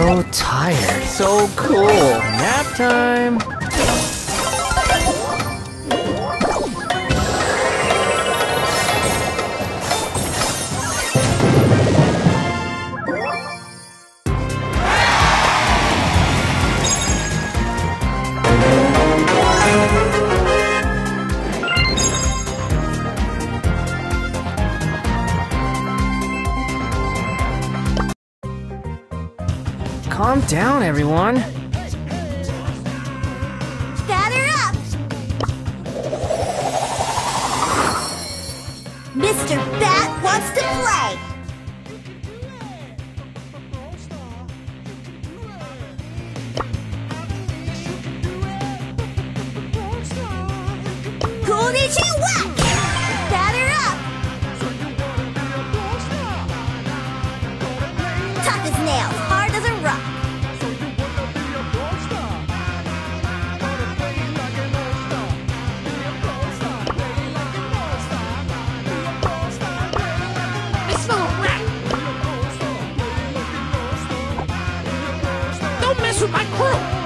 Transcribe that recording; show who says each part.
Speaker 1: so tired. So cool. Nap time. Calm down, everyone.
Speaker 2: Batter up! Mr. Bat wants to play! Konnichiwa! Batter up! Tough as nails, hard as a rock.
Speaker 3: I smell a rat! Don't mess with my crew!